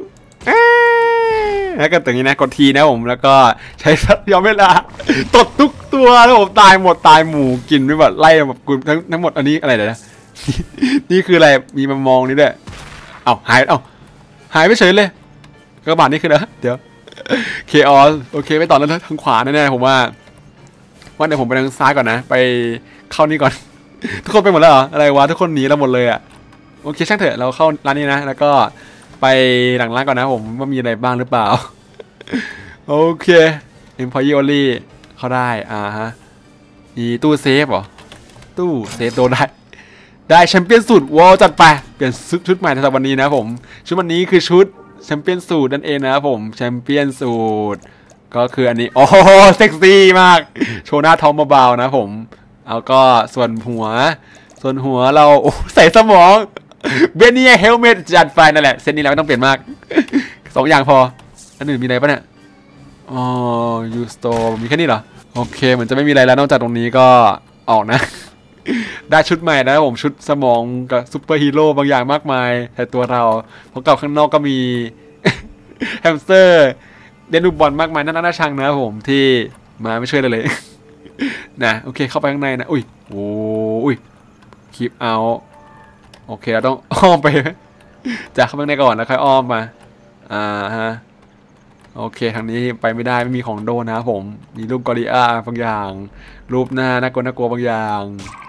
แล้วก็อย่างนี้นะกดทีนะผมแล้วก็ใช้สัตว์ยอมเวลาตดทุกตัวแล้วผมตายหมดตายหมู่กินไม่แบบไล่แบบกุทั้งหมดอันนี้อะไรนะนี่คืออะไรมีมามองนี่ด้วยหายไปเฉยเลยกระบาดนี่คือนะเดี๋ยวเคออสโอเคไปต่อแล้วทางขวาแน่ๆผมว่าเดี๋ยวผมไปทางซ้ายก่อนนะไปเข้านี่ก่อนทุกคนไปหมดแล้วเหรออะไรวะทุกคนหนีเราหมดเลยอ่ะโอเคช่างเถอะเราเข้าร้านนี้นะแล้วก็ไปหลังร้านก่อนนะผมว่ามีอะไรบ้างหรือเปล่าโอเค Employee Only เข้าได้มีตู้เซฟเหรอตู้เซฟโดนได้แชมเปี้ยนสูตรวอลจัดไปเปลี่ยนชุดใหม่ในวันนี้นะผมชุดวันนี้คือชุดแชมเปี้ยนสูตรนั่นเองนะครับผมแชมเปี้ยนสูตรก็คืออันนี้โอ้โหเซ็กซี่มากโชว์หน้าท้องเบาๆนะผมเอาก็ส่วนหัวเราใส่สมองเบนนี่เฮลเมตจัดไฟนั่นแหละเส้นนี้เราไม่ต้องเปลี่ยนมาก2อย่างพออันอื่นมีอะไรปะเนี่ยยูสโตมีแค่นี้เหรอโอเคเหมือนจะไม่มีอะไรแล้วนอกจากตรงนี้ก็ออกนะได้ชุดใหม่นะผมชุดสมองกับซูเปอร์ฮีโร่บางอย่างมากมายแต่ตัวเราเพราะกับข้างนอกก็มีแฮมสเตอร์เดนดูบอลมากมายน่าชังนะผมที่มาไม่ช่วยเลยนะโอเคเข้าไปข้างในนะอุ้ยคีปเอาโอเคเราต้องอ้อมไปจากเข้าไปข้างในก่อนแล้วค่อยอ้อมมาโอเคทางนี้ไปไม่ได้ไม่มีของโดนนะผมมีรูปกอริลลาบางอย่างรูปหน้าน่ากลัวบางอย่าง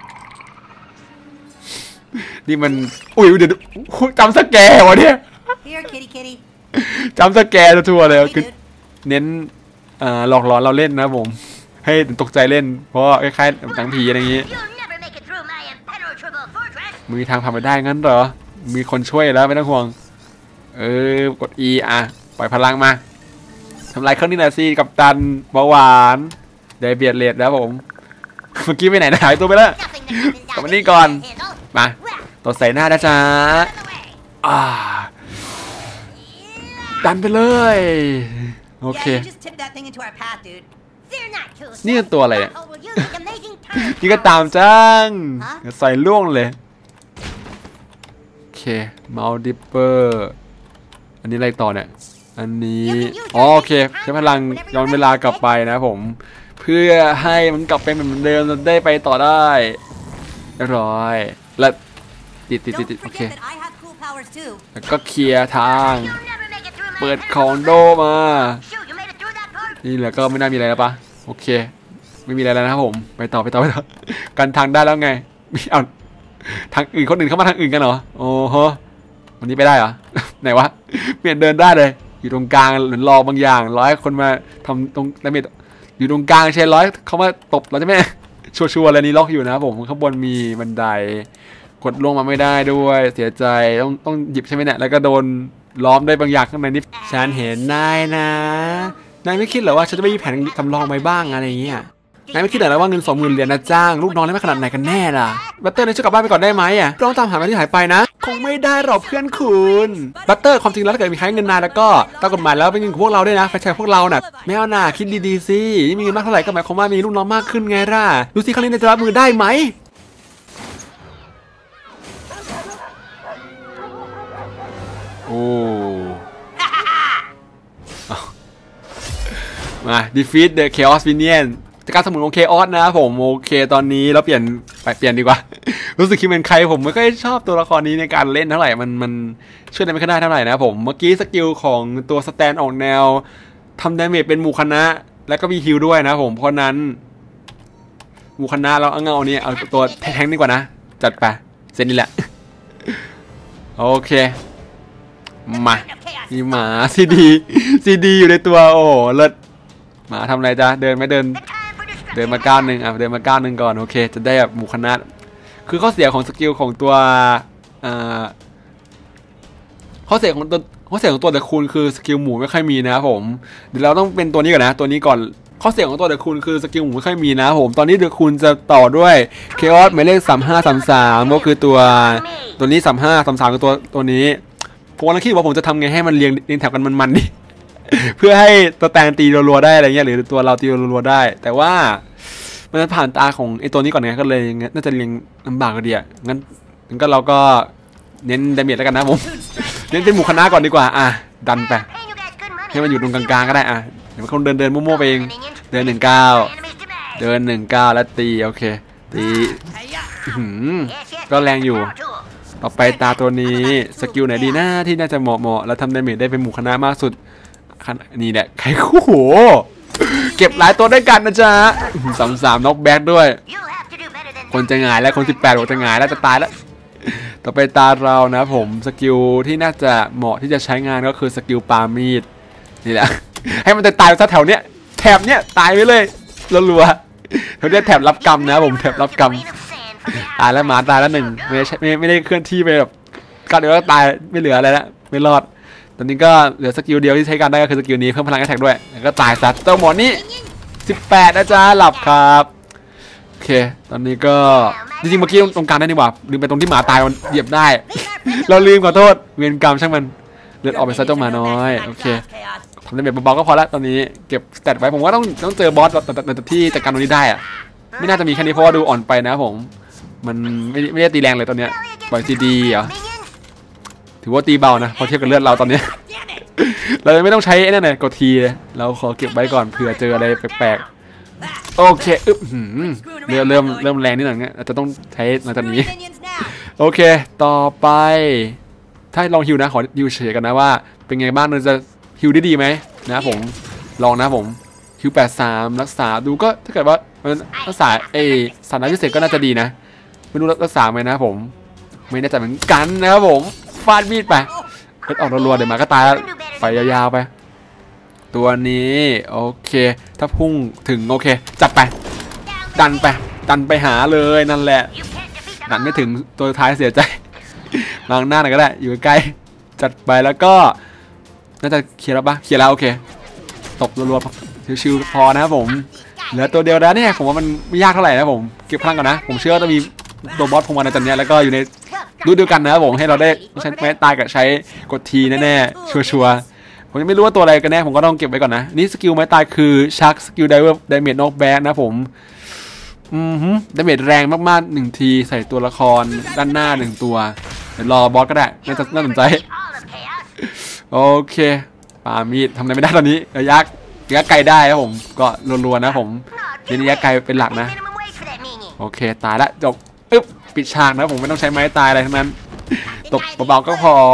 นี่มันอุ้ยเดี๋ยวจำสแกร์วะเนี่ยจำสแกร์ทัวร์เลยคือเน้นหลอกหลอนเราเล่นนะผมให้ตกใจเล่นเพราะคล้ายๆหนังผีอะไรอย่างงี้มีทางผ่านไปได้งั้นเหรอมีคนช่วยแล้วไม่ต้องห่วงกด E ปล่อยพลังมาทำลายเครื่องนี้หน่อยสิกับตันเบาหวานเดเบียดเลดแล้วผมเมื่อกี้ไปไหนหายตัวไปแล้วกลับมานี่ก่อนมาตดใส่หน้านะจ๊ะดันไปเลยโอเคนี่ตัวอะไรเนี่ยนี่ก็ตามจังใส่ล่วงเลยโอเคมัลติเปอร์อันนี้อะไรต่อเนี่ยอันนี้โอเคใช้พลังย้อนเวลากลับไปนะผมเพื่อให้มันกลับไปเหมือนเดิมได้ไปต่อได้เรียบร้อยแล้วติด Don't โอเค forget that I have cool powers too. แล้วก็เคลียร์ทางเปิดของโดมานี่แหละก็ไม่น่ามีอะไรแล้วปะโอเคไม่มีอะไรแล้วนะครับผมไปต่อกันทางได้แล้วไงเอาทางอื่นคนอื่นเข้ามาทางอื่นกันเหรอโอ้โหวันนี้ไปได้เหรอ ไหนวะเปลี่ยนเดินได้เลยอยู่ตรงกลางหรือรอบางอย่างร้อยคนมาทำตรงดาเมจอยู่ตรงกลางใช่ร้อยเขามาตบเราใช่ไหม ชัวร์ๆเลยนี่ล็อกอยู่นะผมข้างบนมีบันไดกดลงมาไม่ได้ด้วยเสียใจต้องหยิบใช่ไหมเนี่ยแล้วก็โดนล้อมด้วยบางอย่างข้างในนี่ฉันเห็นนายนะนายไม่คิดเหรอว่าฉันจะไม่มีแผนสำรองไปบ้างอะไรอย่างเงี้ยนายไม่คิดเหรอว่าเงิน 20,000 เหรียญนะจ้างลูกน้องได้มากขนาดไหนกันแน่ล่ะบัตเตอร์นายช่วยกลับบ้านไปก่อนได้ไหมอ่ะต้องตามหาอะไรที่หายไปนะคงไม่ได้หรอกเพื่อนคุณบัตเตอร์ความจริงแล้วถ้าเกิดมีใครเงินนายแล้วก็ตามกฎหมายแล้วเป็นเงินของพวกเราด้วยนะแฟนชายพวกเราน่ะไม่เอาหน่าคิดดีๆสิมีเงินมากเท่าไหร่ก็หมายความว่ามีลูกน้องมากขึ้นไงล่ะดูสิครั้งนี้นายจะรับมือได้ไหมโอ้มา defeat the chaos minion จากการสมุนของ chaos นะครับผมโอเคตอนนี้เราเปลี่ยนดีกว่า รู้สึกคิดเป็นใครผมไม่ค่อยชอบตัวละครนี้ในการเล่นเท่าไหร่มันช่วยได้ไม่ค่อยได้เท่าไหร่นะผมเมื่อกี้สกิลของตัวสแตนออกแนวทำดาเมจเป็นหมู่คณะแล้วก็มีฮิลด้วยนะผมเพราะนั้นหมู่คณะเราเอานี้เอาตัวแทงดีกว่านะจัดไปเซนนี่แหละ โอเคมามีหมาซีดีอยู่ในตัวโอ้เลิศหมาทำอะไรจ๊ะเดินมาก้าวหนึ่งเดินมาก้าวหนึ่งก่อนโอเคจะได้แบบหมู่คณะคือข้อเสียของสกิลของตัวข้อเสียของตัวเดอะคูณคือสกิลหมูไม่ค่อยมีนะครับผมเดี๋ยวเราต้องเป็นตัวนี้ก่อนนะตัวนี้ก่อนข้อเสียของตัวเดอะคูณคือสกิลหมูไม่ค่อยมีนะครับผมตอนนี้เดอะคูณจะต่อด้วยเคออสหมายเลข3533ก็คือตัวนี้3533คือตัวนี้ผมกำลังคิดว่าผมจะทำไงให้มันเรียงแถวกันมันดิเพื่อให้ตัวแตงตีรัวๆได้อะไรเงี้ยหรือตัวเราตีรัวๆได้แต่ว่ามันผ่านตาของไอตัวนี้ก่อนไงก็เลยน่าจะเรียงลำบากกว่าเดียงั้นก็เราก็เน้นดาเมจแล้วกันนะผมเน้นเป็นหมู่คณะก่อนดีกว่าดันไปให้มันอยู่ตรงกลางๆก็ได้เดี๋ยวมันคงเดินมั่วๆไปเองเดิน19แล้วตีโอเคตีก็แรงอยู่ต่อไปตาตัวนี้สกิลไหนดีนะที่น่าจะเหมาะแล้วทำดาเมจได้เป็นหมู่คณะมากสุดนี่แหละใครคู่โหเก็บหลายตัวด้วยกันนะจ๊ะ33น็อกแบ็คด้วยคนจะหงายแล้วคน18บอกจะหงายแล้วจะตายแล้วต่อไปตาเรานะผมสกิลที่น่าจะเหมาะที่จะใช้งานก็คือสกิลปามีดนี่แหละให้มันตายซะแถวเนี้ยแถบเนี้ยตายไปเลยรัวๆเขาเรียกแถบรับกรรมนะผมแถบรับกรรมตายแล้วหมาตายแล้วหนึ่งไม่ได้เคลื่อนที่ไปแบบก็เดี๋ยวก็ตายไม่เหลืออะไรแล้วไม่รอดตอนนี้ก็เหลือสกิลเดียวที่ใช้การได้ก็คือสกิลนี้เพิ่มพลังแอทแทกด้วยแล้วก็ตายซัดเจ้าหมอนี่18นะจ๊ะหลับครับโอเคตอนนี้ก็จริงๆเมื่อกี้ตรงกลางได้นี่หว่าลืมไปตรงที่หมาตายมันเหยียบได้เราลืมขอโทษเวรกรรมช่างมันเลือดออกไปซะเจ้าหมาน้อยโอเคทำได้แบบเบาๆก็พอละตอนนี้เก็บสเตตไว้ผมว่าต้องเจอบอสแต่ที่จัดการตรงนี้ได้ไม่น่าจะมีแค่นี้เพราะว่าดูอ่อนไปนะผมมันไม่ได้ตีแรงเลยตอนเนี้ยปล่อยซีดีเหรอถือว่าตีเบานะพอเทียบกับเลือดเราตอนนี้ เราไม่ต้องใช้นั่นเลยกดทีเลยเราขอเก็บไว้ก่อนเผื่อเจออะไรแปลกๆโอเคเริ่มแรงนิดหน่อยเนี่ยอาจจะต้องใช้หลังจากนี้โอเคต่อไปถ้าลองฮิวนะขอฮิวเฉยกันนะว่าเป็นไงบ้างเราจะฮิวได้ดีไหมนะผมลองนะผมฮิว83รักษาดูก็ถ้าเกิดว่ารักษาสถานะพิเศษก็น่าจะดีนะไม่รู้รักษาไหมนะผมไม่แน่ใจเหมือนกันนะครับผมฟาดมีดไปเอ็ดออกรัวๆเดี๋ยวมาก็ตายแล้วไปยาวๆไปตัวนี้โอเคถ้าพุ่งถึงโอเคจับไปดันไปหาเลยนั่นแหละดันไม่ถึงตัวท้ายเสียใจมองหน้าหน่อยก็ได้อยู่ใกล้จัดไปแล้วก็น่าจะเคลียร์แล้วปะเคลียร์แล้วโอเคตบรัวๆชิวๆพอนะครับผมเหลือตัวเดียวแล้วเนี่ยผมว่ามันไม่ยากเท่าไหร่นะผมเก็บพลังก่อนนะผมเชื่อว่าจะมีตัวบอสพงมาในตอนนี้แล้วก็อยู่ในรุ่นเดียวกันนะครับผมให้เราได้ใช้ไม้ตายกับใช้กดทีแน่ๆชัวร์ผมยังไม่รู้ว่าตัวอะไรกันแน่ผมก็ต้องเก็บไว้ก่อนนะนี่สกิลไม้ตายคือชักสกิลไดเวอร์ไดเมจน็อกแบ็คนะผมดาเมจแรงมากๆ1ทีใส่ตัวละครด้านหน้า1ตัวเดี๋ยวรอบอสก็ได้น่าสนใจโอเคปามีดทำอะไรไม่ได้ตอนนี้ระยะไกลได้ครับผมก็รัวๆนะผมเน้นระยะไกลเป็นหลักนะโอเคตายละจบอึ๊บปิดฉากนะผมไม่ต้องใช้ไม้ตายอะไรทั้งนั้นตบเบาๆก็พอ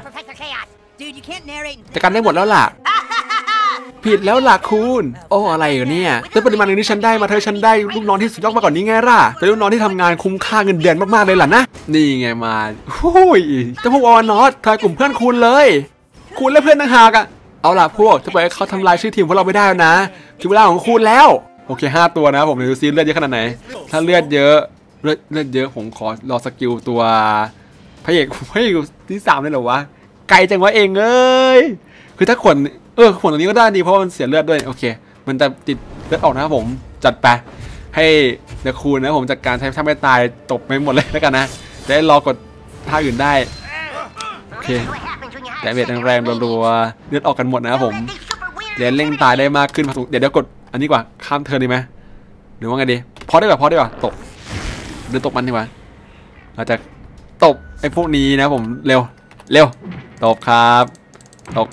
จัดการได้หมดแล้วล่ะผิดแล้วล่ะคุณโอ้อะไรอยู่เนี่ยแต่ปริมาณนึงที่ฉันได้มาเธอฉันได้ลูกน้องที่สุดยอดมาก่อนนี้ไงล่ะเป็นลูกน้องที่ทำงานคุ้มค่าเงินเดือนมากๆเลยล่ะนะนี่ไงมาโอ้ยเจ้าพวกอวนอตทายกลุ่มเพื่อนคุณเลยคุณและเพื่อนต่างหากอะเอาล่ะพวกจะปล่อยให้เขาทำลายชื่อทีมพวกเราไม่ได้นะถึงเวลาของคุณแล้วโอเค5ตัวนะผมดูซิเลือดเยอะขนาดไหนถ้าเลือดเยอะเลือดเยอะผมขอรอสกิลตัวพระเอกที่3เลยเหรอวะไกลจังวะเองเอ้ยคือถ้าขนขนตรงนี้ก็ได้ดีเพราะมันเสียเลือดด้วยโอเคมันจะติดเลือดออกนะครับผมจัดไปให้เดี๋ยวคูณนะผมจัดการถ้าไม่ตายตบไปหมดเลยแล้วกันนะจะได้รอกดท่าอื่นได้โอเคแต่เบียดแรงๆรัวๆเลือดออกกันหมดนะครับผมเดี๋ยวเร่งตายได้มากขึ้นเดี๋ยวกดอันนี้กว่าข้ามเทิร์นดีไหมหรือว่าไงดีพอได้กว่าตบเดินตบมันดีกว่าเราจะตบไอ้พวกนี้นะผมเร็วตบครับตบ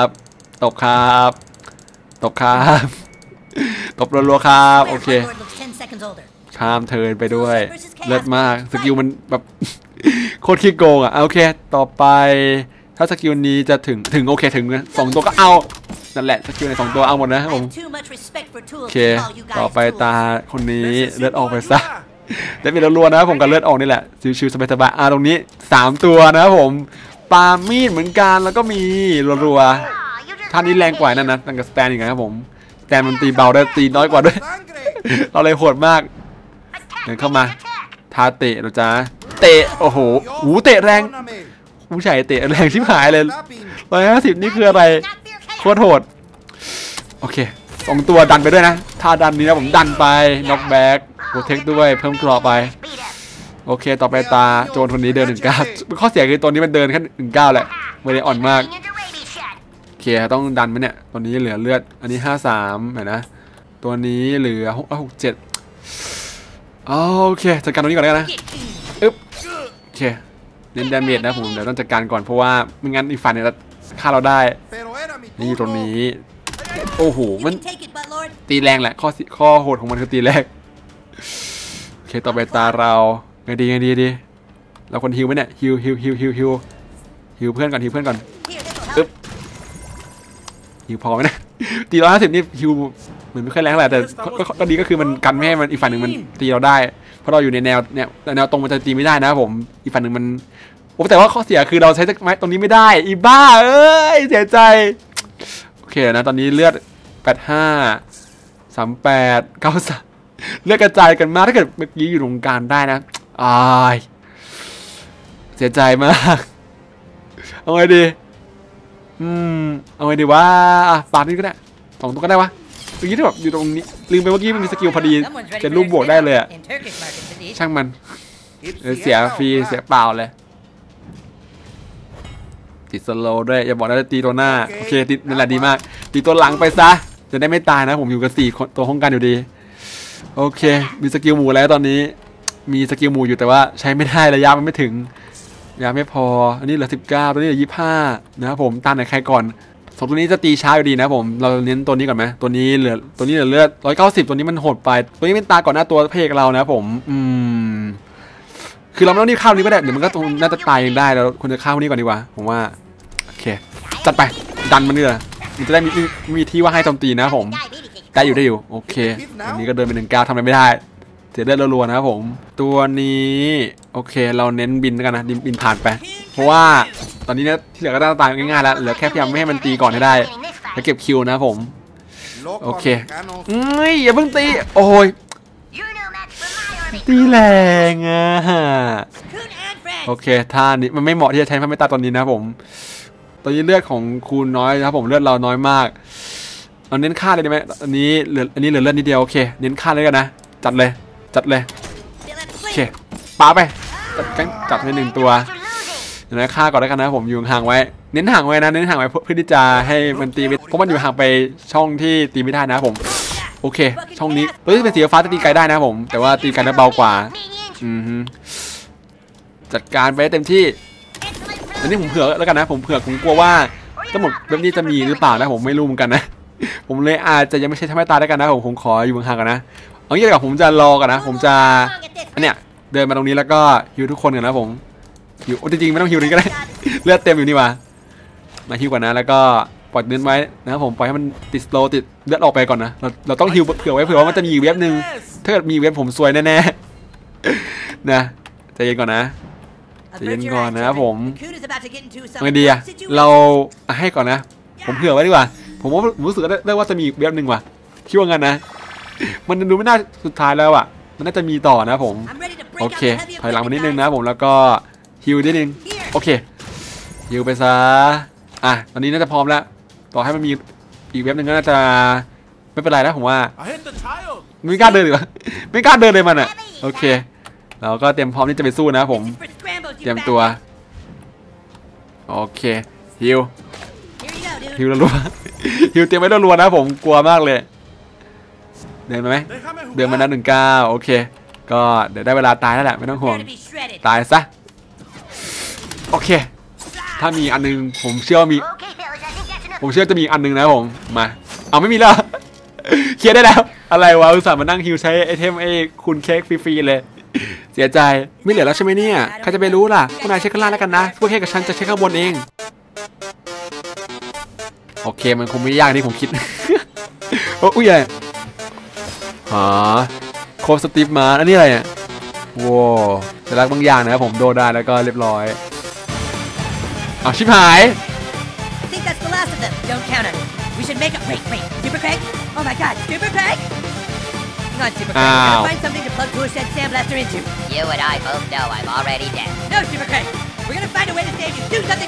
รัวๆครับโอเคข้ามเทิร์นไปด้วยเลิศมากสกิลมันแบบโคตรขี้โกงอ่ะโอเคต่อไปถ้าสกิลนี้จะถึงโอเคถึง2ตัวก็เอานั่นแหละสกิลใน2ตัวเอาหมดนะครับผมโอเคต่อไปตาคนนี้เลือดออกไปซะได้เป็นรัวๆนะผมกับเลือดออกนี่แหละชิวๆสบายๆตรงนี้3ตัวนะครับผมปามีดเหมือนกันแล้วก็มีรัวๆท่านี้แรงกว่านั่นนะตั้งกับสแตนอีกนะครับผมสแตนมันตีเบาได้ตีน้อยกว่าด้วยเราเลยโหดมากเดินเข้ามาท่าเตะเราจ้าเตะโอ้โหเตะแรงผู้ชายเตะแรงชิบหายเลย150นี่คืออะไรโคตรโหดโอเค2ตัวดันไปด้วยนะท่าดันนี้นะผมดันไปน็อกแบ็กโปรเทคด้วยเพิ่มกรอบไปโอเคต่อไปตาโจรคนนี้เดิน19ข้อเสียคือตัวนี้มันเดินแค่19แหละไม่ได้อ่อนมากโอเคต้องดันไหมเนี่ยตัวนี้เหลือเลือดอันนี้53เห็นนะตัวนี้เหลือ67โอเคจัดการตัวนี้ก่อนเลยนะอึ๊บโอเคเน้นดาเมจนะผมเดี๋ยวต้องจัดการก่อนเพราะว่าไม่งั้นอีกฝ่ายเนี่ยจะฆ่าเราได้นี่ตรงนี้โอ้โหมันตีแรงแหละข้อโหดของมันคือตีแรงโอเคต่อไปตาเราไงดีเราคนฮิวไหมเนี่ยฮิวเพื่อนก่อนอึ๊บฮิวพอไหมนะตี150นี่ฮิวเหมือนไม่ค่อยแรงแหละแต่ก็ดีก็คือมันกันไม่ให้มันอีกฝั่งหนึ่งมันตีเราได้เพราะเราอยู่ในแนวเนี่ยแนวตรงมันจะตีไม่ได้นะผมอีกฝั่งหนึ่งมันแต่ว่าข้อเสียคือเราใช้ไม้ตรงนี้ไม่ได้อีบ้าเอ้ยเสียใจโอเคนะตอนนี้เลือด85 38 93เลือดกระจายกันมากถ้าเกิดเมื่อกี้อยู่ตรงกลางได้นะเสียใจมากเอาไงดีเอาไงดีว่าปาดนี่ก็ได้2ตัวก็ได้วะเมื่อกี้ที่แบบอยู่ตรงนี้ลืมไปเมื่อกี้มันมีสกิลพอดีจะรูปบวกได้เลยอะช่างมันเสียฟรีเสียเปล่าเลยติดสโลว์ด้วยอย่าบอกนะจะตีตัวหน้าโอเคติดนั่นแหละดีมากตีตัวหลังไปซะจะได้ไม่ตายนะผมอยู่กับ4ตัวห้องกันอยู่ดีโอเคมีสกิลหมู่แล้วตอนนี้มีสกิลหมู่อยู่แต่ว่าใช้ไม่ได้ระยะมันไม่ถึงยาไม่พออันนี้เหลือ19ตัวนี้เหลือ25นะครับผมตามไหนใครก่อน2ตัวนี้จะตีช้าอยู่ดีนะผมเราเน้นตัวนี้ก่อนไหมตัวนี้เหลือเลือด190ตัวนี้มันโหดไปตัวนี้เป็นตาก่อนหน้าตัวเพกเรานะผมคือเราไม่ต้องรีบเข้านี้ก็ได้เดี๋ยวมันก็น่าจะตายเองได้แล้วควรจะเข้านี้ก่อนดีกว่าผมว่าโอเคจัดไปดันมันเลยมันจะได้มีที่ว่าให้โจมตีนะผมได้อยู่โอเคอันนี้ก็เดินไป19ทำอะไรไม่ได้เสียเลือดรัวๆนะครับผมตัวนี้โอเคเราเน้นบินกันนะบินผ่านไปเพราะว่าตอนนี้เนี่ยที่เหลือก็ตายง่ายๆแล้วเหลือแค่พยายามไม่ให้มันตีก่อนให้ได้แล้วเก็บคิวนะผมโอเคอย่าเพิ่งตีโอ้ยตีแรงอ่ะโอเคท่านี้มันไม่เหมาะที่จะใช้พระเมตตาตอนนี้นะผมตอนนี้เลือดของคูณน้อยนะครับผมเลือดเราน้อยมากเราเน้นฆ่าเลยได้ไหมอันนี้เหลือเลือดนิดเดียวโอเคเน้นฆ่าเลยกันนะจัดเลยโอเคปาไปจัดให้1ตัวเดี๋ยวนะฆ่าก่อนแล้วกันนะผมอยู่ห่างไว้เน้นห่างไว้นะเน้นห่างไว้เพื่อที่จะให้มันตีเพราะมันอยู่ห่างไปช่องที่ตีไม่ได้นะผมโอเคช่องนี้ตัวที่เป็นสีฟ้าจะตีไกลได้นะผมแต่ว่าตีไกลได้เบากว่าจัดการไปเต็มที่อันนี้ผมเผื่อแล้วกันนะผมกลัวว่าทั้งหมดแบบนี้จะมีหรือเปล่านะผมไม่รู้เหมือนกันนะผมเลยอาจจะยังไม่ใช่ทำให้ตายได้กันนะผมขออยู่ห่างๆกันนะเอางี้ดีกว่าผมจะรอกันนะผมจะอันเนี้ยเดินมาตรงนี้แล้วก็ฮิวทุกคนกันนะผมฮิวจริงๆไม่ต้องฮิวนี้ก็ได้ เลือดเต็มอยู่นี่วะมาฮิวก่อนนะแล้วก็ปล่อยเนื้อไว้นะครับผมปล่อยให้มันติดสโลติดเลือดออกไปก่อนนะเราต้องฮิวเผื่อไว้เผื่อว่ามันจะมีเว็บหนึ่งถ้าเกิดมีเว็บผมซวยแน่ๆนะใจเย็นก่อนนะใจเย็นก่อนนะครับผมไงดีอะเราให้ก่อนนะผมเผื่อไว้ดีกว่าผมรู้สึกได้ว่าจะมีเว็บหนึ่งว่ะคิดว่างั้นนะมันดูไม่น่าสุดท้ายแล้วอ่ะมันน่าจะมีต่อนะผมโอเคถอยหลังมานิดนึงนะผมแล้วก็ฮิวนิดนึงโอเคฮิวไปซะอ่ะตอนนี้น่าจะพร้อมแล้วต่อให้มันมีอีกเว็บหนึ่งก็น่าจะไม่เป็นไรแล้วผมว่า I hit the child. ไม่กล้าเดินหรือไม่กล้าเดินเลยมันอ่ะโอเคเราก็เตรียมพร้อมที่จะไปสู้นะผมเตรียมตัวโอเคฮิวฮิวรัวๆฮิวเตรียมไว้รัวๆนะผมกลัวมากเลยเดินมาไหมเดินมานะ19โอเคก็เดี๋ยวได้เวลาตายแล้วแหละไม่ต้องห่วงตายซะโอเคถ้ามีอันนึงผมเชื่อจะมีอันนึงนะผมมาเอาไม่มีแล้ว เคลียร์ได้แล้วอะไรวะอุตส่าห์มานั่งฮิวใช้ไอเทมไอคุณเค้กฟรีๆเลยเสียใจไม่เหลือแล้วใช่ไหมเนี่ยใครจะไปรู้ล่ะพวกนายเช็คข้างล่างแล้วกันนะพวกเค้กกับฉันจะเช็คข้างบนเองโอเคมันคงไม่ยากที่ผมคิด โอ้ยอ๋อโคบสตีฟมาอันนี้อะไรเนี่ยว้าวแต่รักบางอย่างนะครับผมโดนได้แล้วก็เรียบร้อยเอาชิบหาย I think that's the last of them. Don't count on it. We should make a wait. Super Craig? Oh my God, Super Craig? Hang on, Super Craig. We gotta find something to plug Cooler Shed Sandblaster into. You and I both know I'm already dead. No, Super Craig. We're gonna find a way to save you. Do something